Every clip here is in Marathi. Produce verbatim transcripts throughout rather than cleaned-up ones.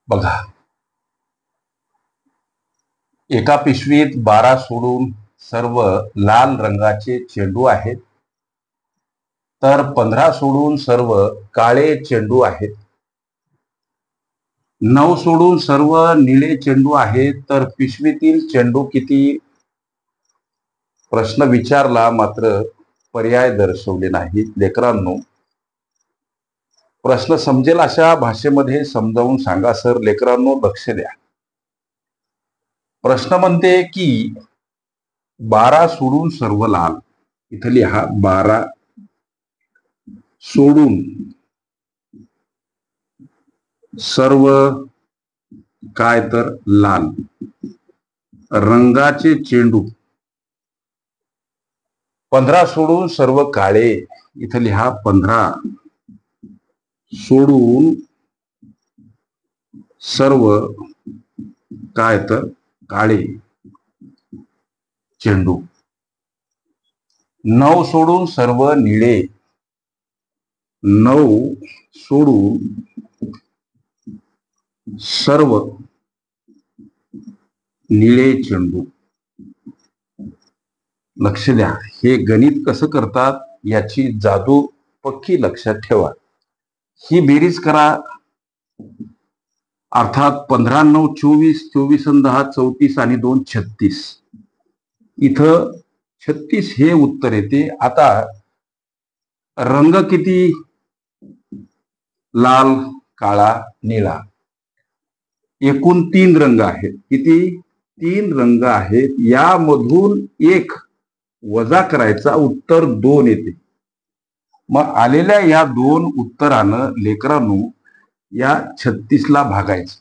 बघा, एका पिशवीत बारा सोडून सर्व लाल रंगाचे चेंडू आहेत, तर पंधरा सोडून सर्व काळे चेंडू आहेत. नऊ सोडून सर्व निळे चेंडू आहेत, तर पिशवीतील चेंडू किती? प्रश्न विचारला, मात्र पर्याय दर्शवले नाहीत. लेकरांनो, प्रश्न समजेल अशा भाषेमध्ये समजावून सांगा सर. लेकरांनो लक्ष द्या. प्रश्न म्हणते की बारा सोडून सर्व लाल. इथं लिहा बारा सोडून सर्व काय तर लाल रंगाचे चेंडू. पंधरा सोडून सर्व काळे. इथं लिहा पंधरा सोडून सर्व काय तर काळे चेंडू. नऊ सोडून सर्व निळे. नऊ सोडून सर्व निळे चेंडू. लक्ष द्या, हे गणित कसं करतात याची जादू पक्की लक्षात ठेवा. ही बेरीज करा. अर्थात पंधरा नऊ चोवीस, चोवीस आणि दहा चौतीस आणि दोन छत्तीस. इथं छत्तीस हे उत्तर येते. आता रंग किती? लाल, काळा, निळा. एकूण तीन रंग आहेत. किती? तीन रंग आहेत. यामधून एक वजा करायचा, उत्तर दोन येते. मग आलेल्या या दोन उत्तरानं लेकरांनो या छत्तीस ला भागायचं.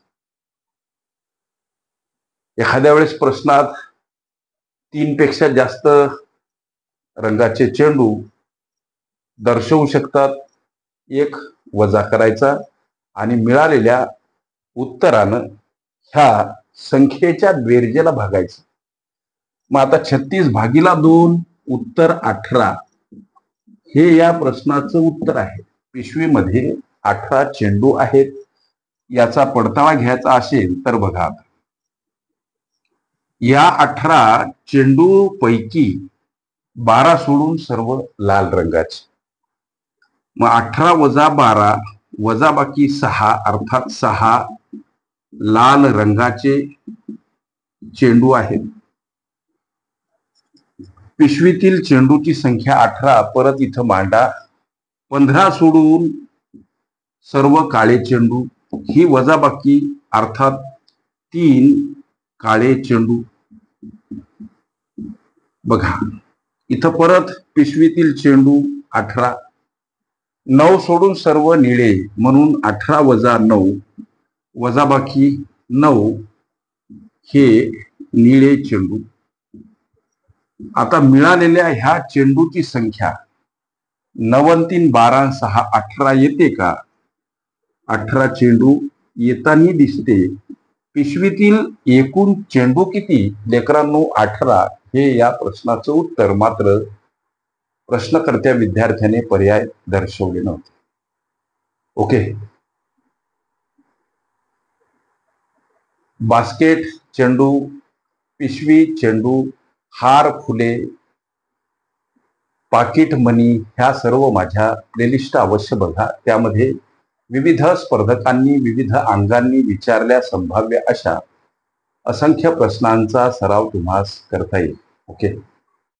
एखाद्या वेळेस प्रश्नात तीन पेक्षा जास्त रंगाचे चेंडू दर्शवू शकतात. एक वजा करायचा आणि मिळालेल्या उत्तरानं ह्या संख्येच्या बेरजेला भागायचं. मग आता छत्तीस भागीला दोन, उत्तर अठरा. हे या प्रश्नाचं उत्तर आहे. पिशवीमध्ये अठरा चेंडू आहेत. याचा पडताळा घ्यायचा असेल तर बघा, या अठरा चेंडू पैकी बारा सोडून सर्व लाल रंगाचे. मग अठरा वजा बारा वजा बाकी सहा, अर्थात सहा लाल रंगाचे चेंडू आहेत. पिशवीतील चेंडूची संख्या अठरा. परत इथं मांडा. पंधरा सोडून सर्व काळे चेंडू. ही वजाबाकी, अर्थात तीन काळे चेंडू. बघा, इथं परत पिशवीतील चेंडू अठरा. नऊ सोडून सर्व निळे, म्हणून अठरा वजा नऊ वजाबाकी नऊ हे निळे चेंडू. आता मिळालेल्या ह्या चेंडूची संख्या नऊ तीन बारा सहा अठरा येते का? अठरा चेंडू येताना दिसते. पिशवीतील एकूण चेंडू किती? लेकरांनो अठरा. हे या प्रश्नाचं उत्तर. मात्र प्रश्नकर्त्या विद्यार्थ्याने पर्याय दर्शवले नव्हते. ओके. बास्केट चेंडू, पिशवी चेंडू, हार फुले, पाकिट मनी ह्या सर्व माझ्या प्लेलिस्ट अवश्य बघा. त्यामध्ये विविध स्पर्धकांनी विविध अंगांनी विचारल्या संभाव्य अशा असंख्य प्रश्नांचा सराव तुम्हास करता येईल. ओके.